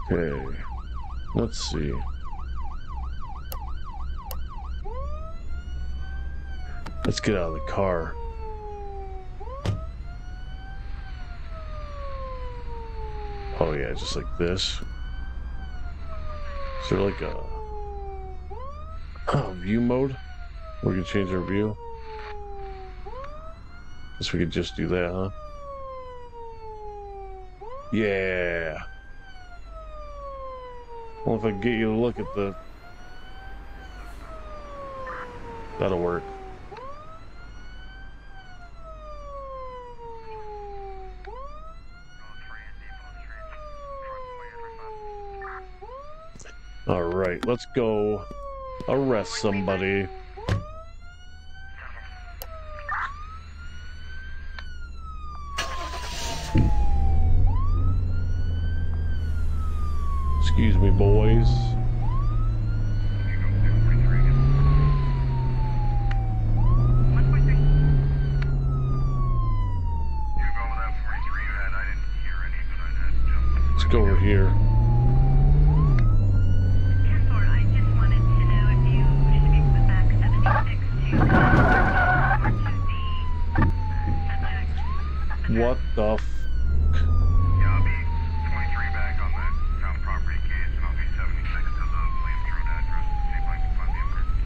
Okay. Let's see. Let's get out of the car. Oh yeah, just like this. Is there like a view mode? We can change our view. Guess we could just do that, huh? Yeah. Well, if I can get you to look at the... That'll work. All right, let's go arrest somebody. Excuse me, boys. Let's go over here. What the f... Yeah, I'll be 23 back on that town property case, and I'll be 76 to the Williams Road address to see if I can find the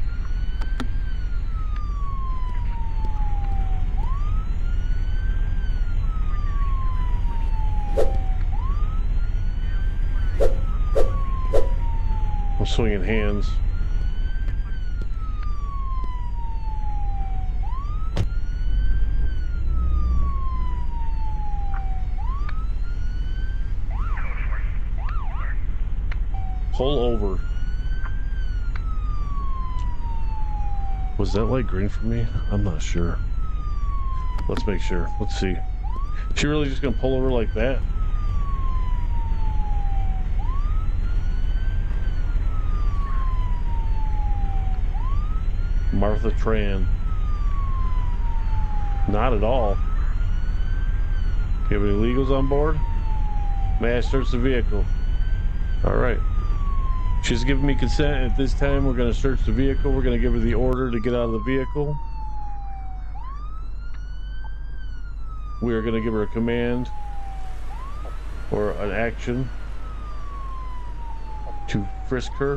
owner. I'm swinging hands. Pull over. Was that light green for me? I'm not sure. Let's make sure. Let's see. Is she really just gonna pull over like that? Martha Tran. Not at all. You have any illegals on board? May I search the vehicle? All right. She's given me consent. At this time, we're going to search the vehicle. We're going to give her the order to get out of the vehicle. We are going to give her a command or an action to frisk her.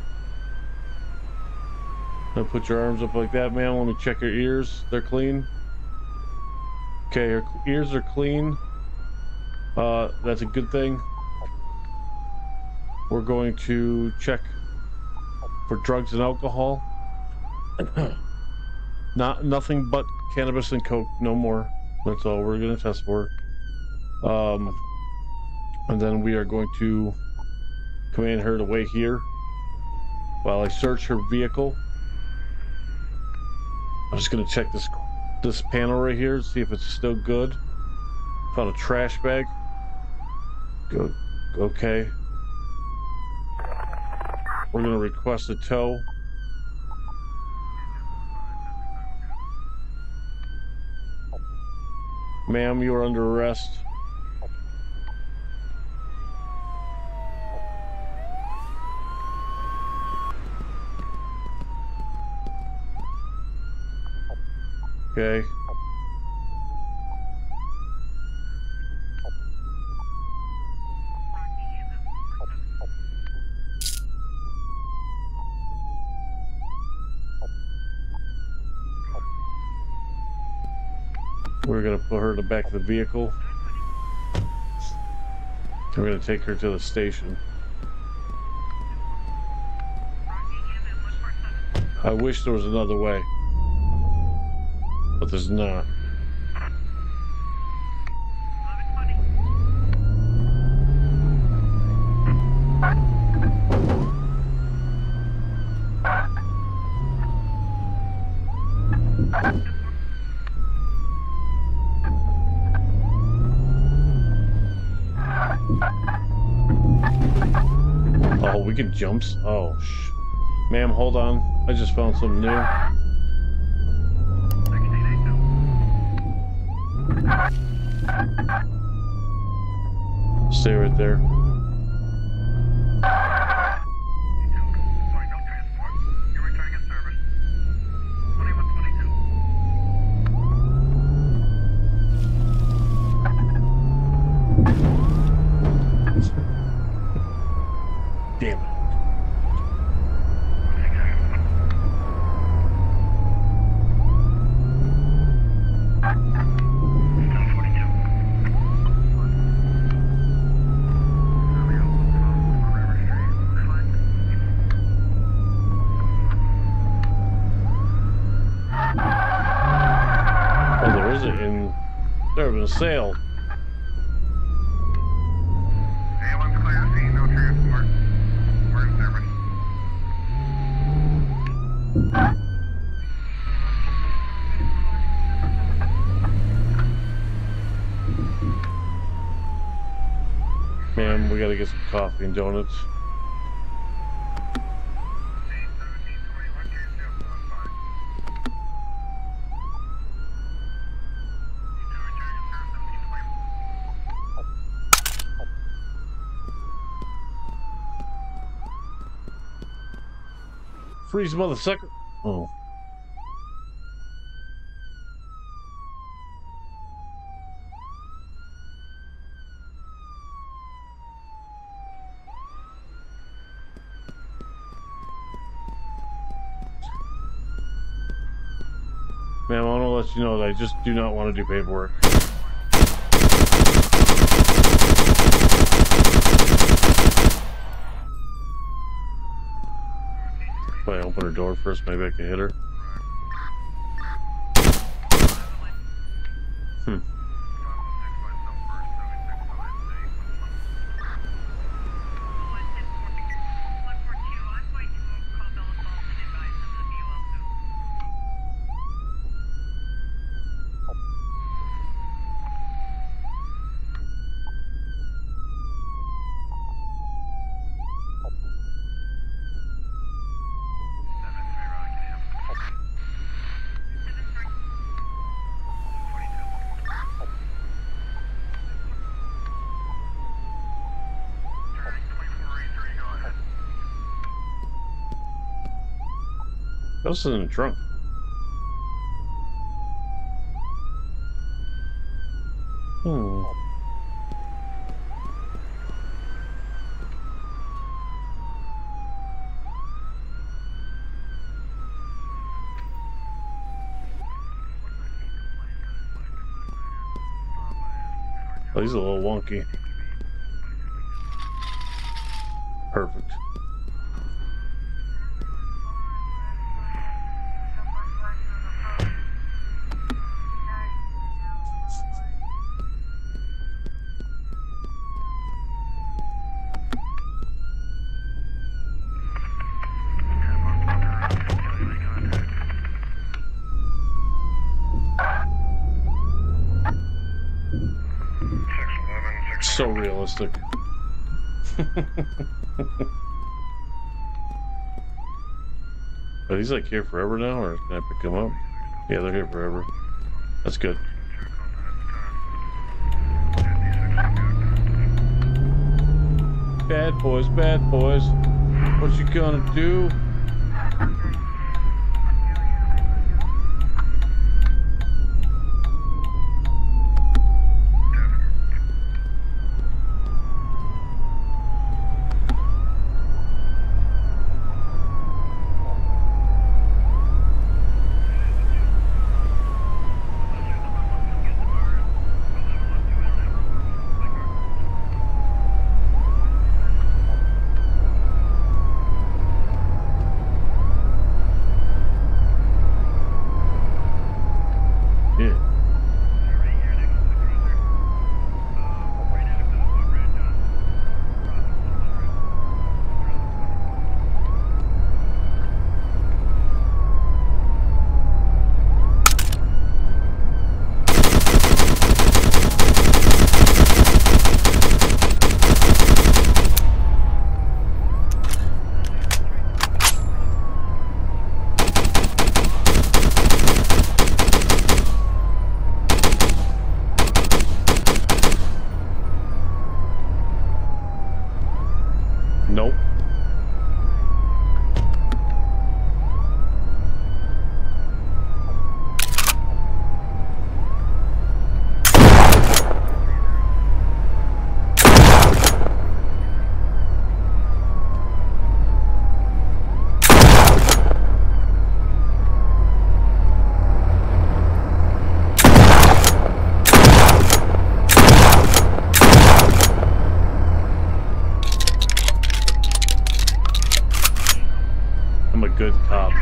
Now put your arms up like that, ma'am. Let me check your ears. They're clean. Okay, her ears are clean. That's a good thing. We're going to check for drugs and alcohol. Nothing but cannabis and coke, no more. That's all we're going to test for. And then we are going to command her to wait here while I search her vehicle. I'm just going to check this panel right here, see if it's still good. Found a trash bag. Good. Okay. We're going to request a tow. Ma'am, you are under arrest. Okay. We're going to put her in the back of the vehicle. We're going to take her to the station. I wish there was another way, but there's not. Oh, we can jump. Oh, ma'am, hold on. I just found something new. Stay right there. sale. A1's clear, scene, no transport. We're in service. Man, we gotta get some coffee and donuts. Freeze, mother sucker. Oh. Man, I want to let you know that I just do not want to do paperwork. If I open her door first, maybe I can hit her. This is in the trunk. Oh, he's a little wonky. Perfect. So realistic. Are these like here forever now, or can I pick them up? Yeah, they're here forever. That's good. Bad boys, bad boys. What you gonna do? Nope. I'm a good cop.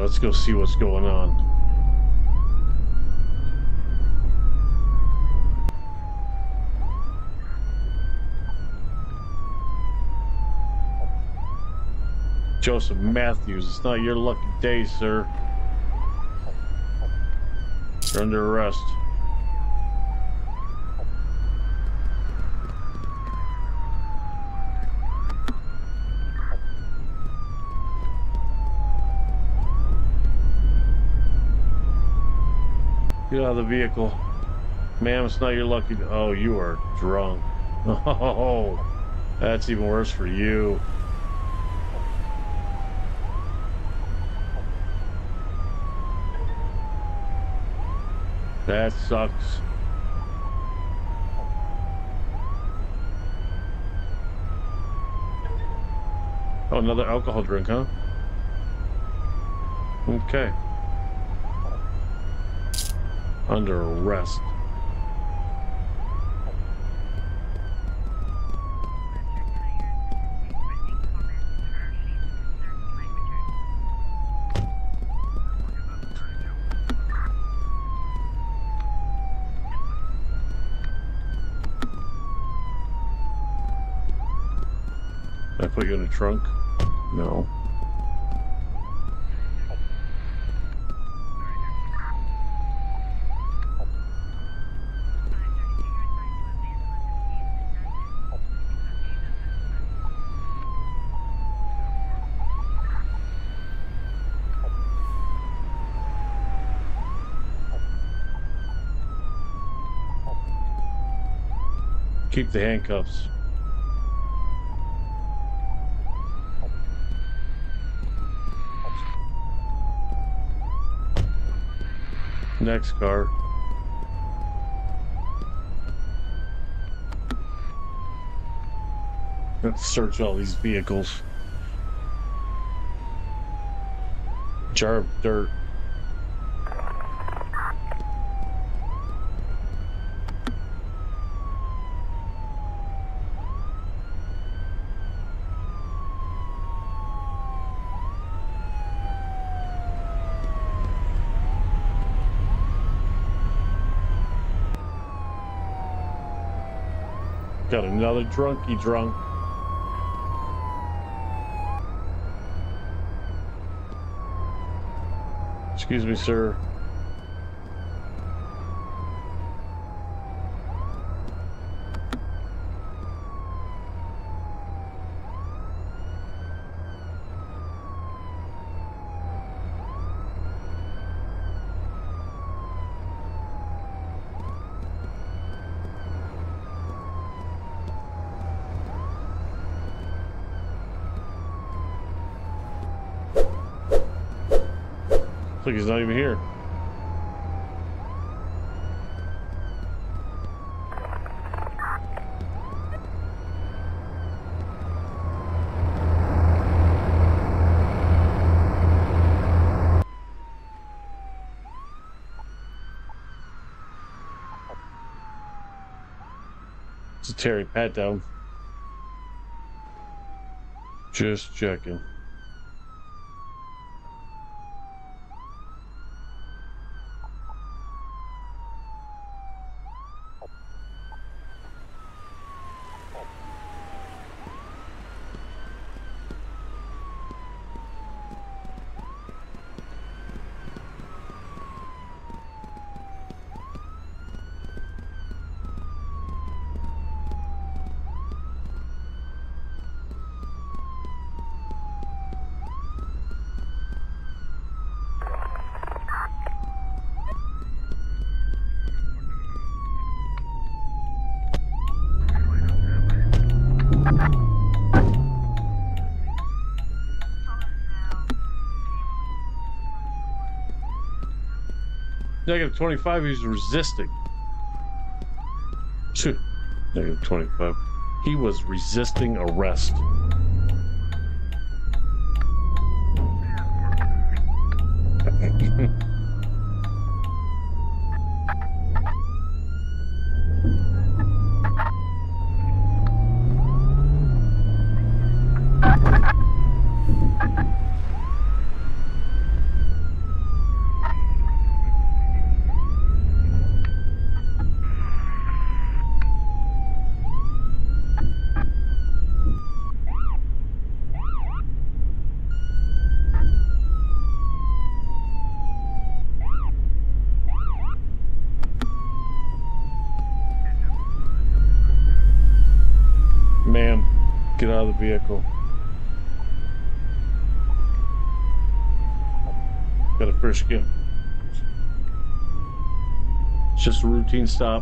let's go see what's going on. Joseph Matthews, it's not your lucky day, sir. You're under arrest. Get out of the vehicle. Ma'am, it's not your lucky day. Oh, you are drunk. Oh, that's even worse for you. That sucks. Oh, another alcohol drink, huh? Okay. Under arrest. Did I put you in the trunk? No. Keep the handcuffs. Next car. Let's search all these vehicles. Jar of dirt. Got another drunkie drunk. Excuse me, sir. Looks like he's not even here. It's a Terry pat down. Just checking. -25, he's resisting. -25. He was resisting arrest. Get out of the vehicle. Got a frisk you. It's just a routine stop.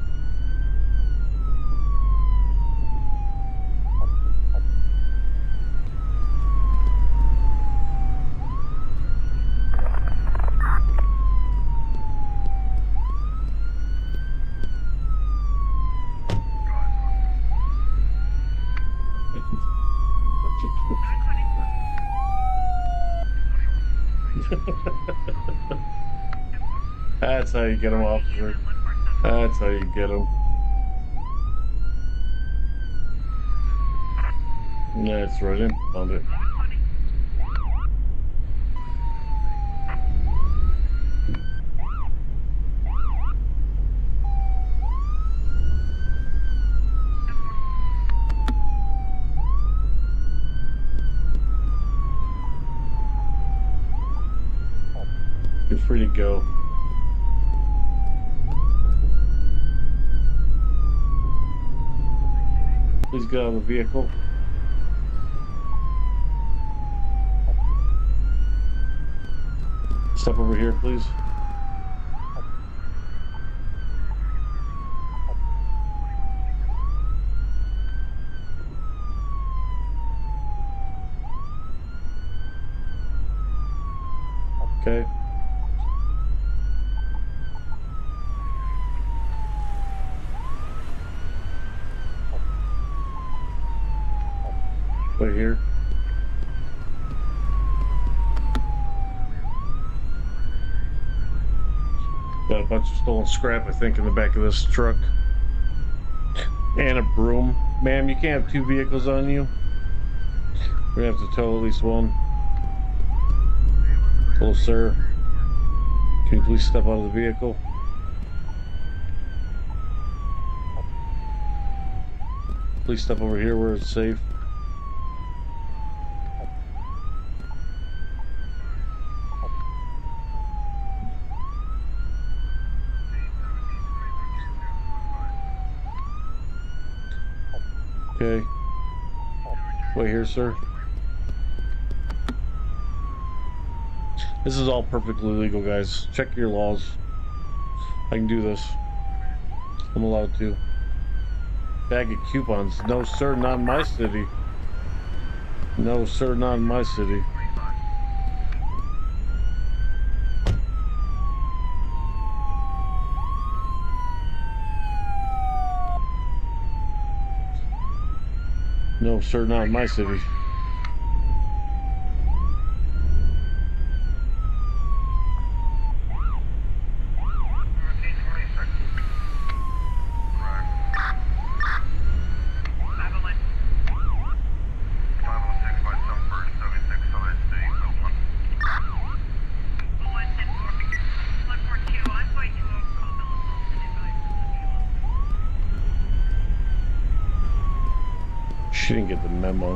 That's how you get them, officer. That's how you get them. That's right in. Found it. You're free to go. Please get out of the vehicle. Step over here, please. Okay. Right here. Got a bunch of stolen scrap, I think, in the back of this truck. And a broom. Ma'am, you can't have two vehicles on you. We have to tow at least one. Hello, sir. Can you please step out of the vehicle? Please step over here where it's safe. Okay. Wait here, sir. This is all perfectly legal, guys. Check your laws. I can do this. I'm allowed to. Bag of coupons. No, sir, not in my city. No, sir, not in my city. No, sir, not in my city. She didn't get the memo.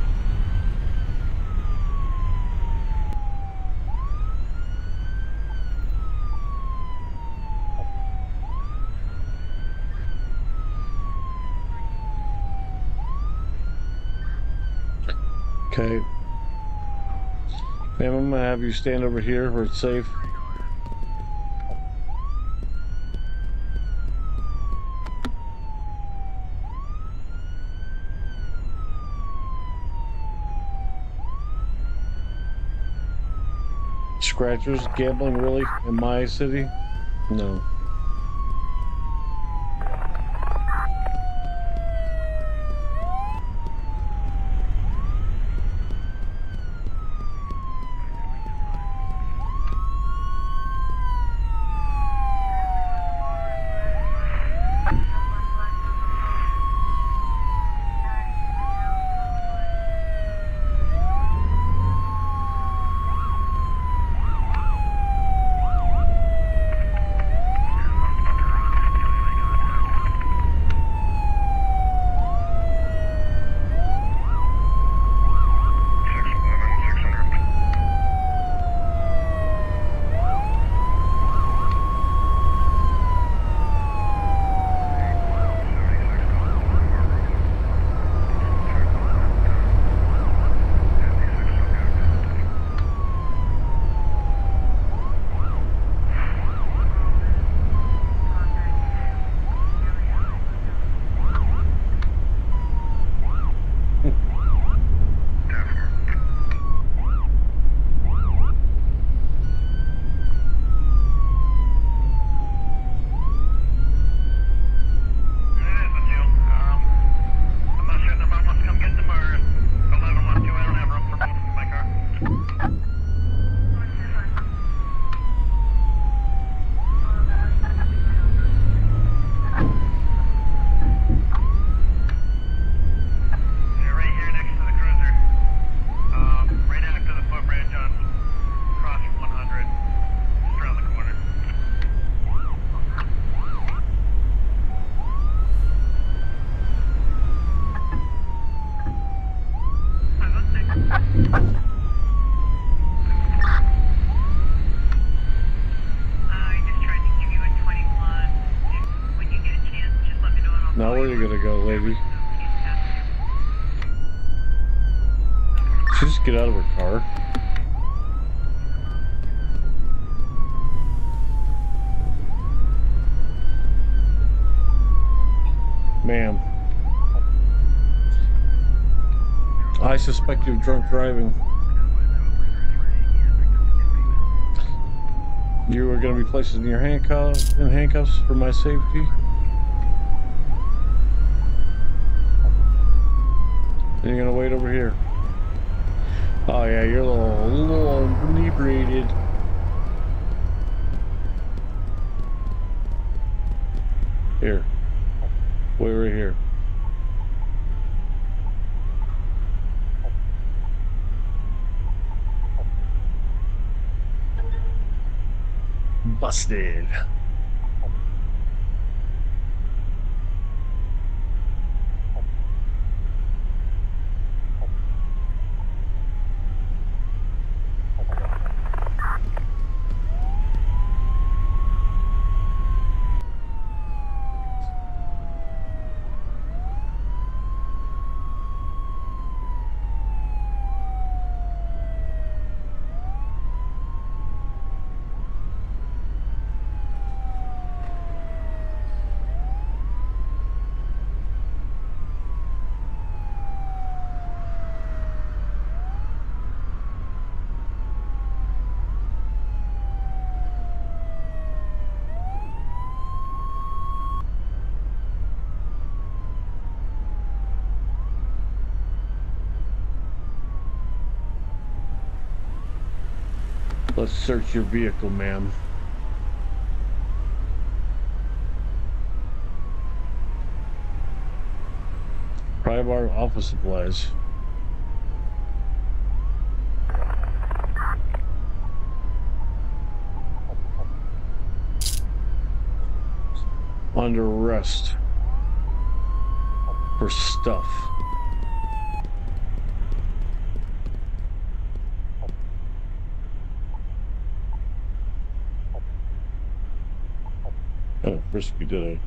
Okay. Ma'am, I'm gonna have you stand over here where it's safe. Scratchers, gambling really in my city? No. Now where are you gonna go, lady? She just get out of her car. Ma'am, I suspect you of drunk driving. You are going to be placed in your handcuffs for my safety. And you're going to wait over here. Oh yeah, you're a little inebriated. Here. Wait right here. Busted. Let's search your vehicle, ma'am. Pry bar, office supplies. Under arrest for stuff. Oh, frisky did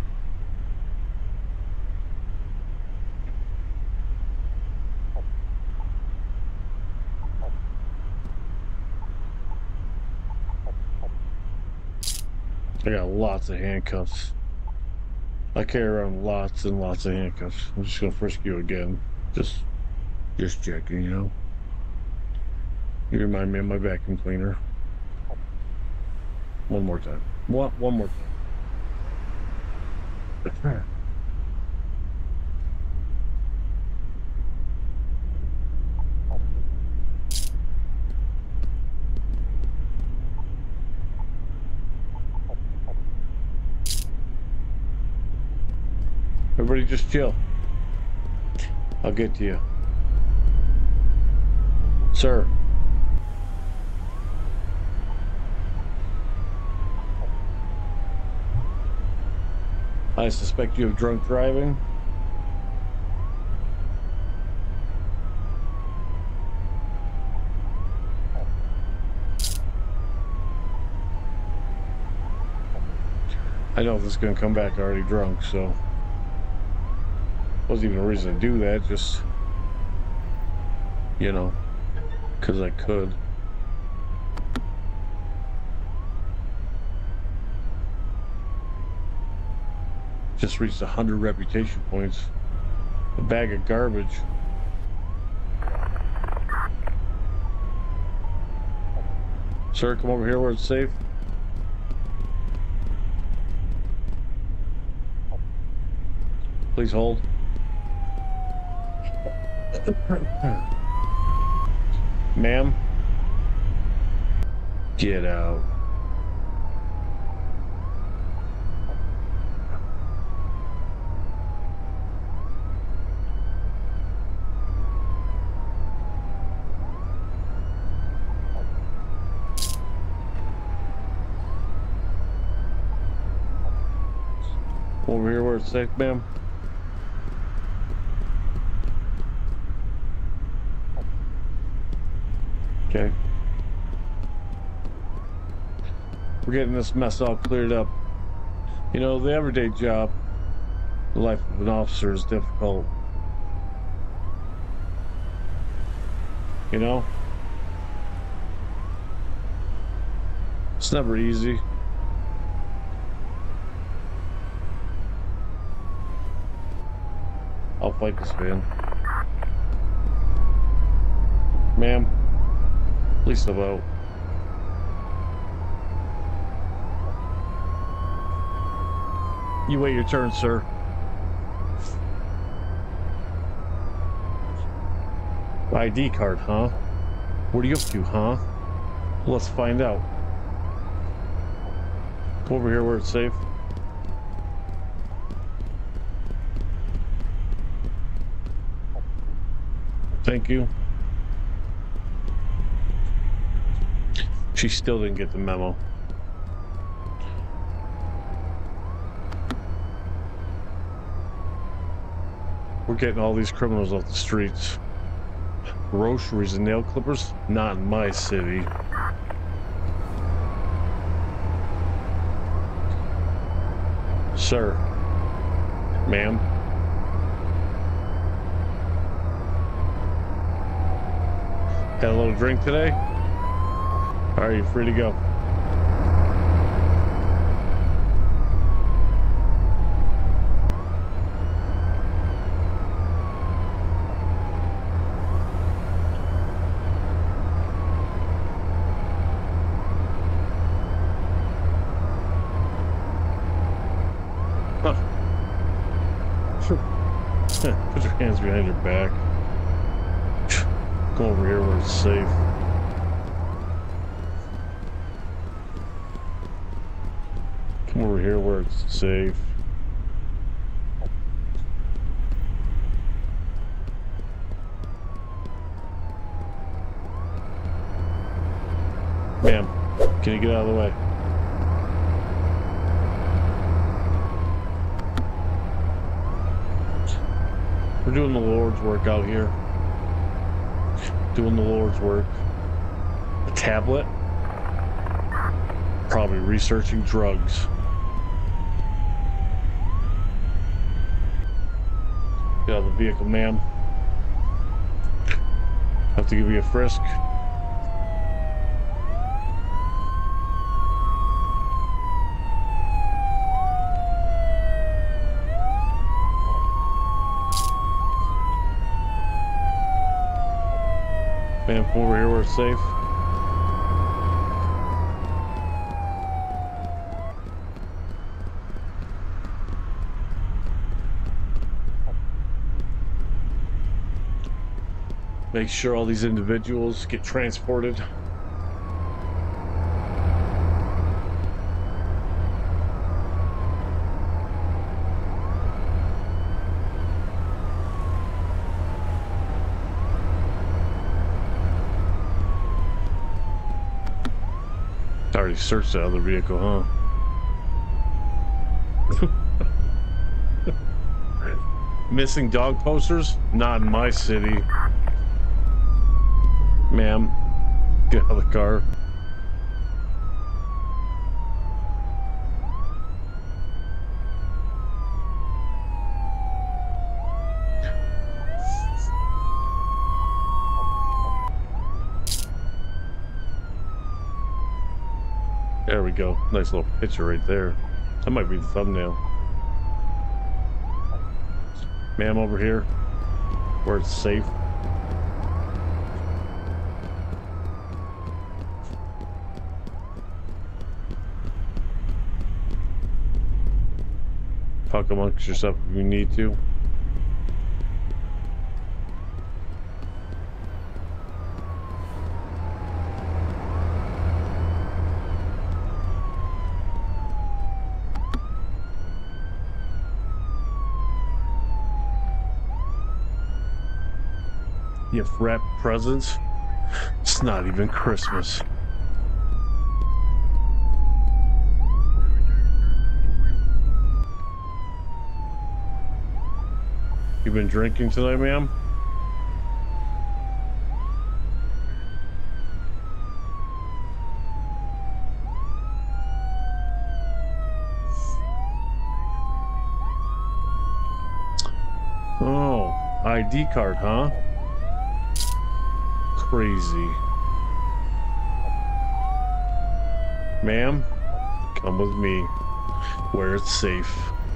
I got lots of handcuffs. I carry around lots and lots of handcuffs. I'm just gonna frisk you again. Just checking, you know. You remind me of my vacuum cleaner. One more time. One more time. Everybody just chill. I'll get to you. Sir. I suspect you of drunk driving. I know this is going to come back already drunk, so wasn't even a reason to do that, just, you know, because I could. Just reached 100 reputation points. A bag of garbage. Sir, come over here where it's safe. Please hold. Ma'am, get out. Over here where it's safe, ma'am. Okay. We're getting this mess all cleared up. You know, the everyday job, The life of an officer is difficult. You know? It's never easy. I'll fight this man. Ma'am, please step out. You wait your turn, sir. ID card, huh? What are you up to, huh? Let's find out. Come over here where it's safe. Thank you. She still didn't get the memo. We're getting all these criminals off the streets. Groceries and nail clippers? Not in my city. Sir. Ma'am. Had a little drink today? Alright, you're free to go. Put your hands behind your back. Go over here where it's safe. Come over here where it's safe. Ma'am, can you get out of the way? We're doing the Lord's work out here. Doing the Lord's work. A tablet? Probably researching drugs. Get out of the vehicle, ma'am. Have to give you a frisk. Ma'am, come over here where it's safe. Make sure all these individuals get transported. Already searched the other vehicle, huh? Missing dog posters? Not in my city. Ma'am, get out of the car. There we go. Nice little picture right there. That might be the thumbnail. Ma'am, over here, where it's safe. Talk amongst yourself if you need to. You have wrapped presents? It's not even Christmas. You been drinking tonight, ma'am? Oh, ID card, huh? Crazy. Ma'am, come with me where it's safe.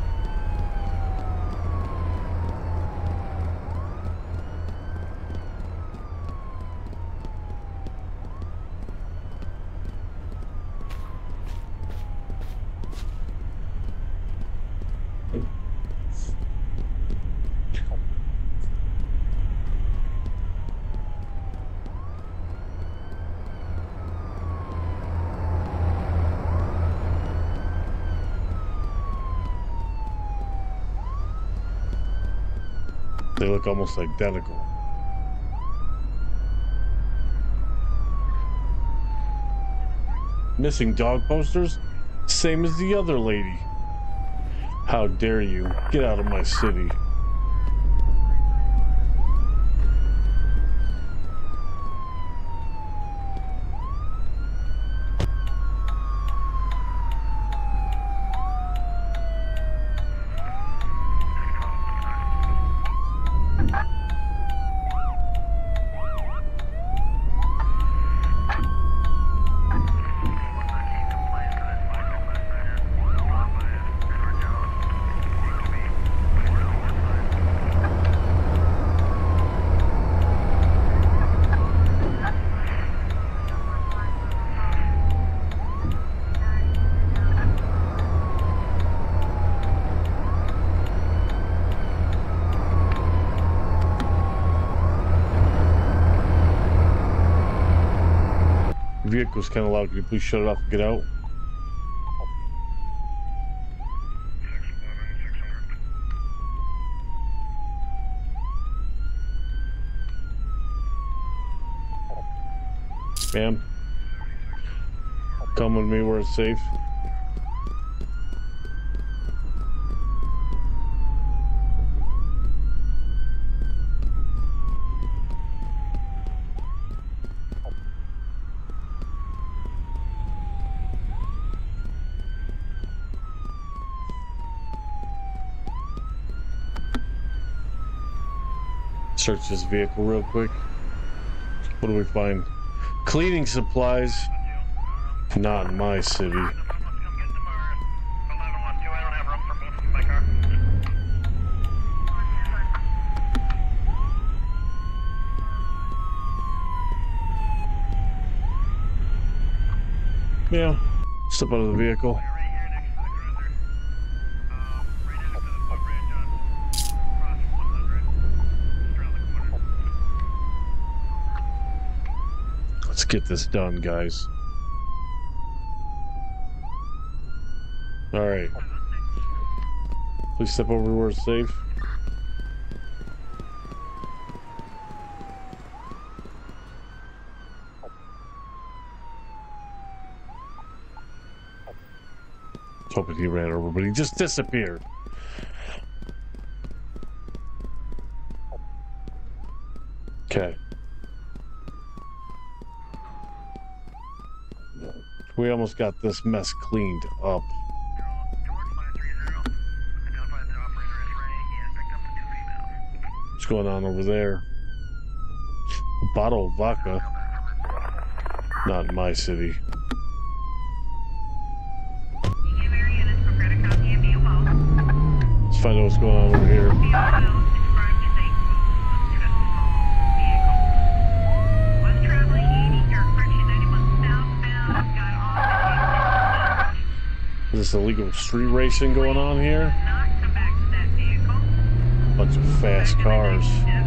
They look almost identical. Missing dog posters? Same as the other lady. How dare you? Get out of my city. Vehicle's kind of loud. Can you please shut it off and get out? Ma'am, come with me where it's safe. Search this vehicle real quick. What do we find? Cleaning supplies. Not in my city. Yeah. Step out of the vehicle. Let's get this done, guys. All right. Please step over where it's safe. I was hoping he ran over, but he just disappeared. Okay. We almost got this mess cleaned up. What's going on over there? A bottle of vodka. Not in my city. Let's find out what's going on over here. Is this illegal street racing going on here? Bunch of fast cars.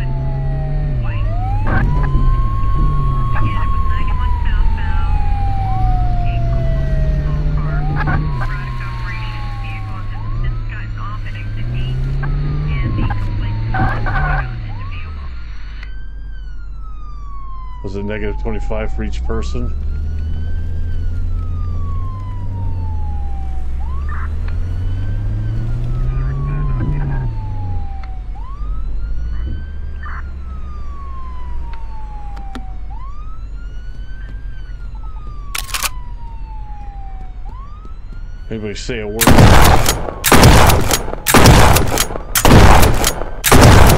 Was it -25 for each person? Anybody say a word?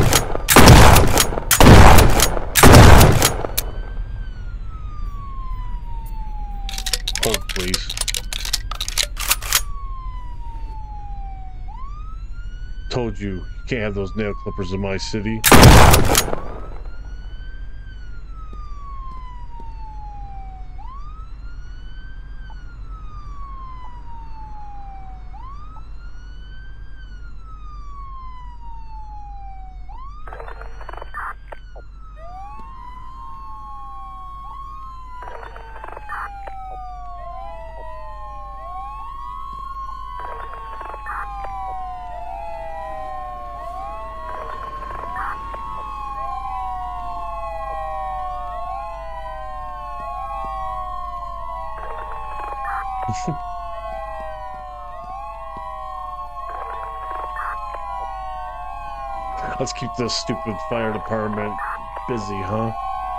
told you, you can't have those nail clippers in my city. Let's keep this stupid fire department busy, huh?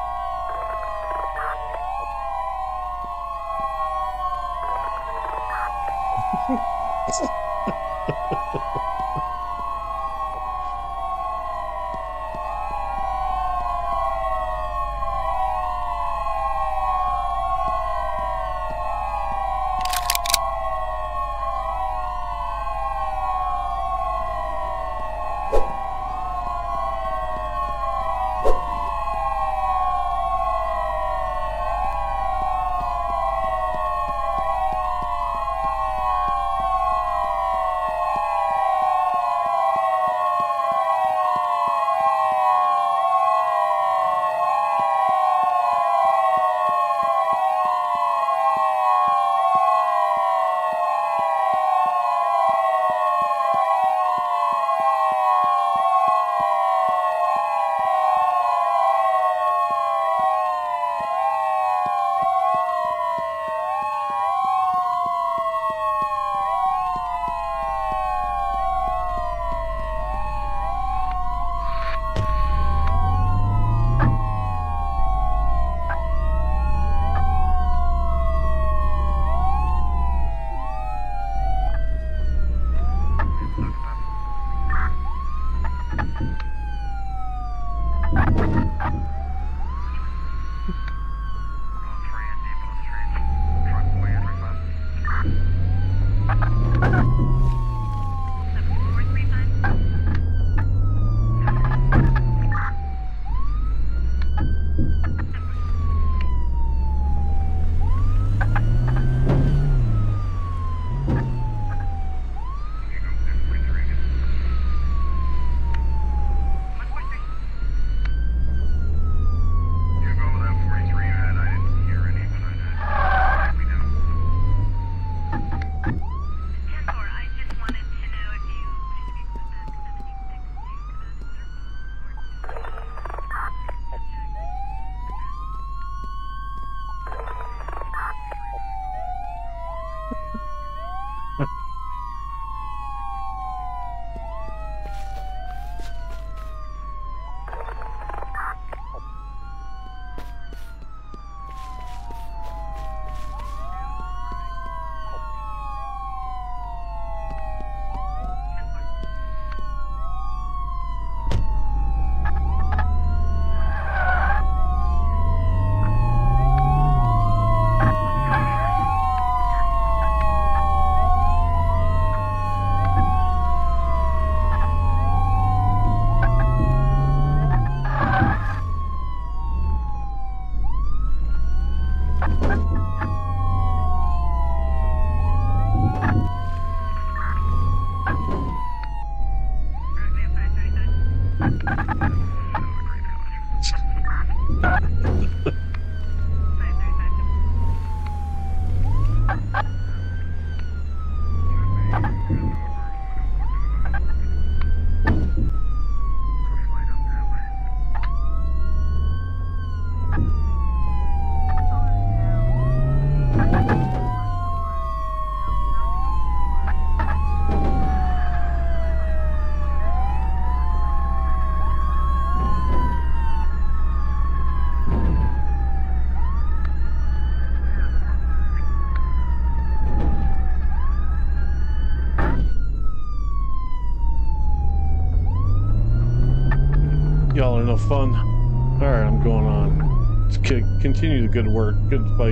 Y'all are no fun. Alright, I'm going on. Let's continue the good work. Good fight.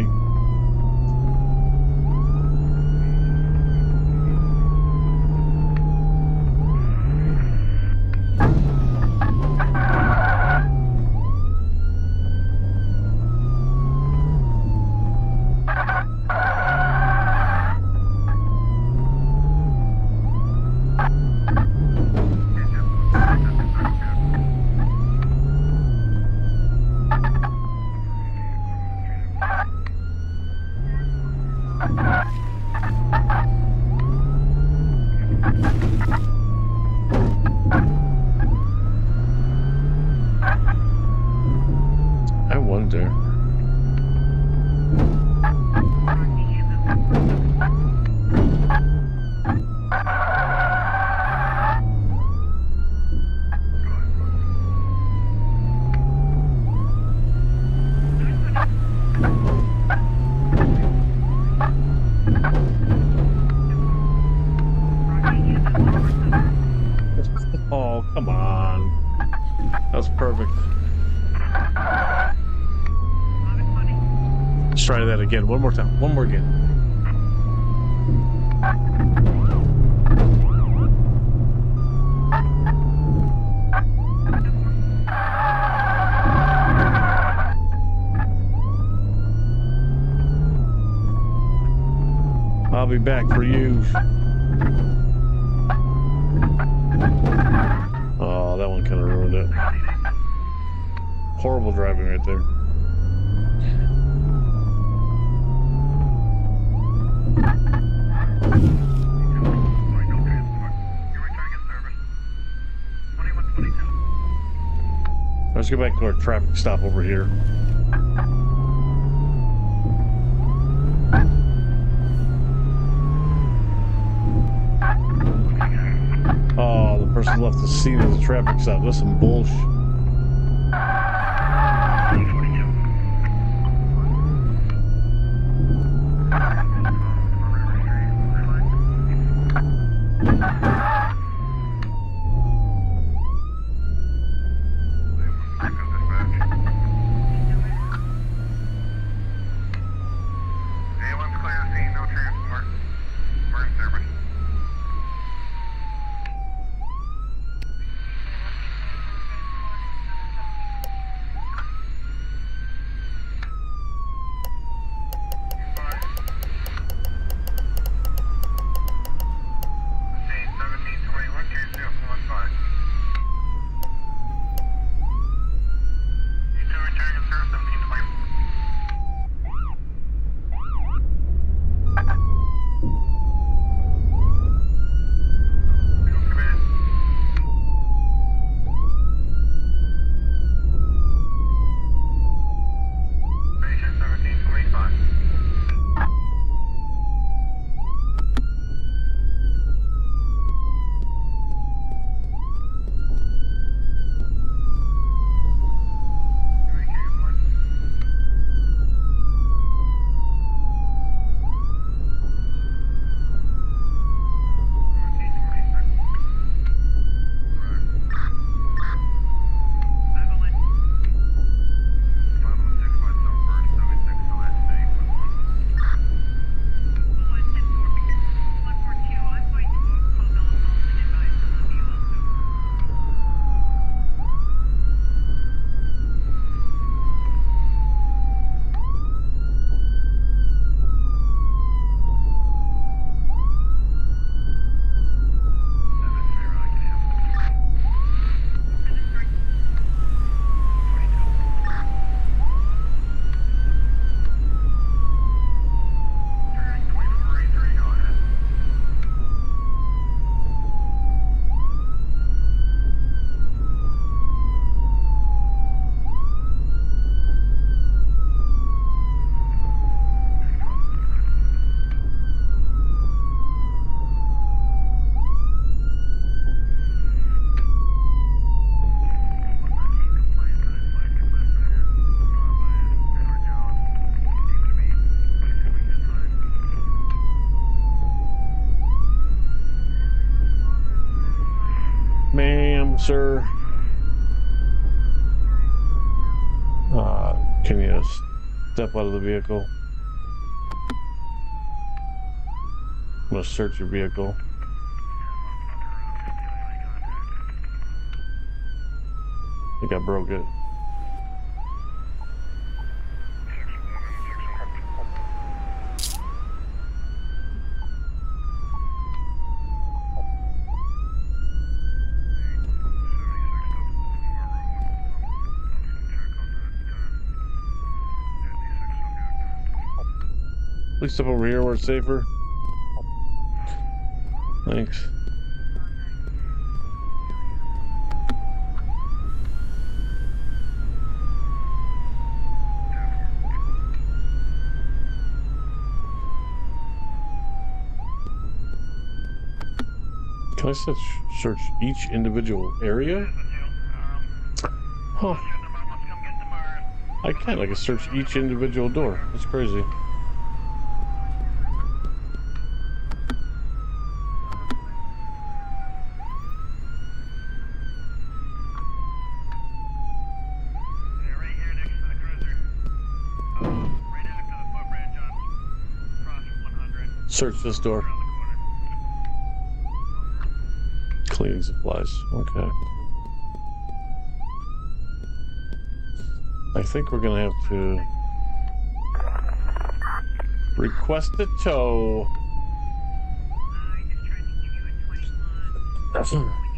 Come on. That's perfect. Let's try that again. One more time. One more again. I'll be back for you. Oh, that one kind of ruined it. Horrible driving right there. Let's go back to our traffic stop over here. Oh, the person left the scene of the traffic stop. That's some bullshit. Ma'am, sir. Can you step out of the vehicle? I'm gonna search your vehicle. I think I broke it. Please step over here where it's safer. Thanks. Can I search each individual area? Huh. I can. I can search each individual door. That's crazy. Search this door. Around the corner. Cleaning supplies. Okay. I think we're gonna have to request a tow. I just tried to give you a 20 line. That's When you get a chance, just let me know and I'll call you if everything's okay.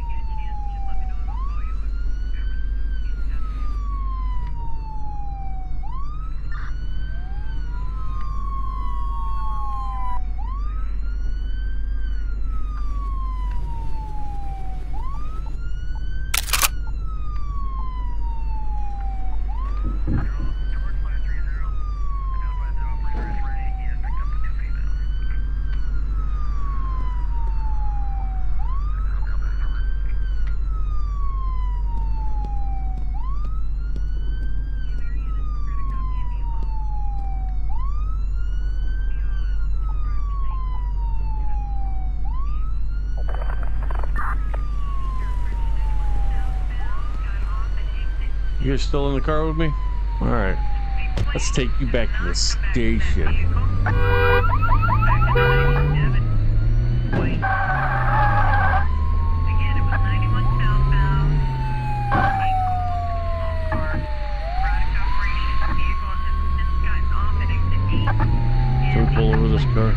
George 530. Identified the operator as Ray. He has picked up the 2 females. You guys still in the car with me? Alright. Let's take you back to the station. Can we pull over this car?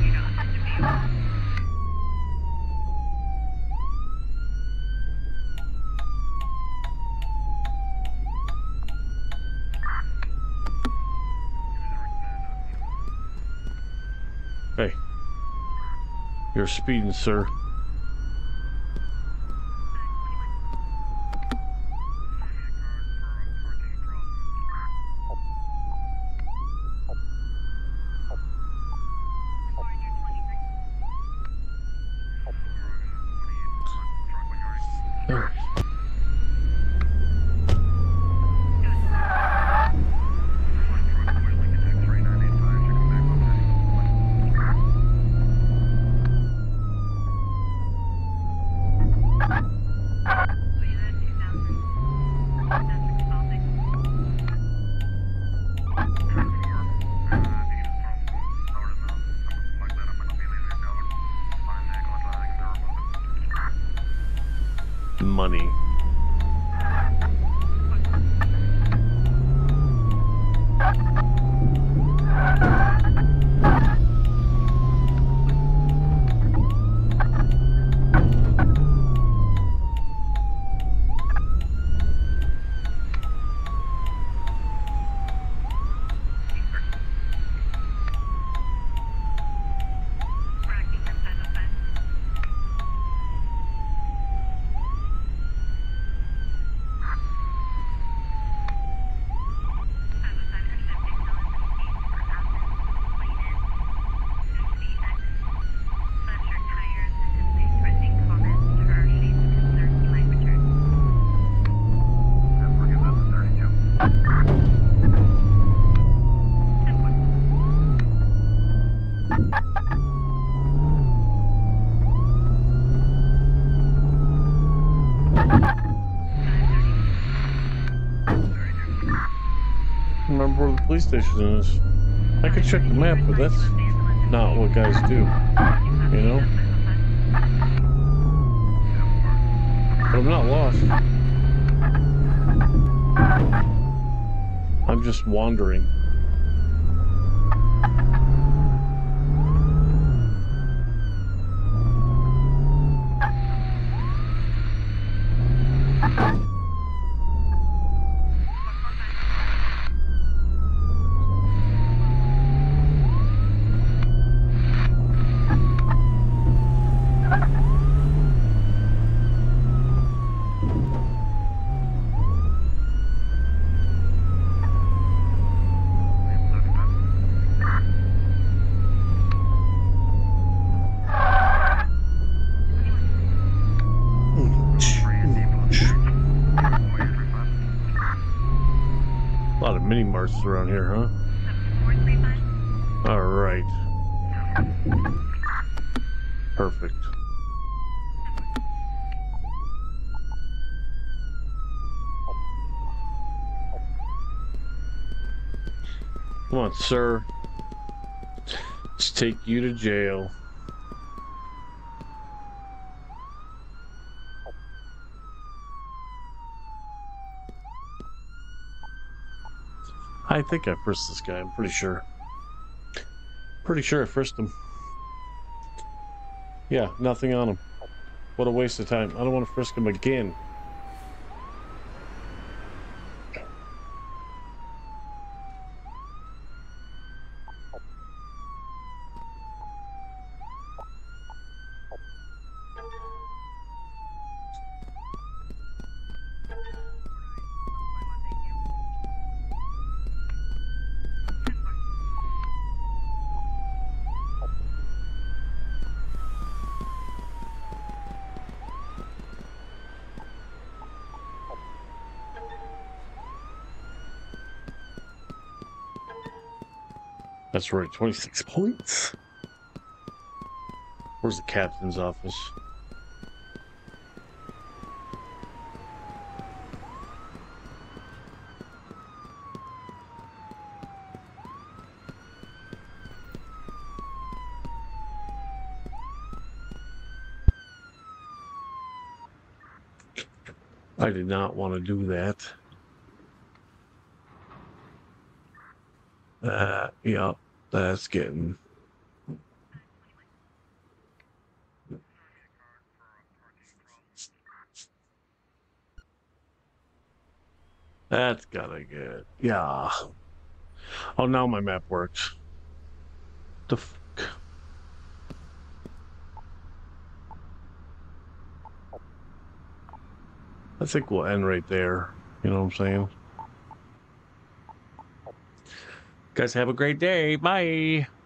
Hey. You're speeding, sir. Money. Remember where the police station is. I could check the map, but that's not what guys do, you know? But I'm not lost. I'm just wandering. A lot of mini marts around here, huh? All right. Perfect. Come on, sir. Let's take you to jail. I think I frisked this guy. I'm pretty sure. Pretty sure I frisked him. Yeah, nothing on him. What a waste of time. I don't want to frisk him again. That's right, 26 points. Where's the captain's office? I did not want to do that. Yeah, that's getting... That's gotta get... Yeah. Oh, now my map works. The fuck? I think we'll end right there. You know what I'm saying? Guys, have a great day. Bye.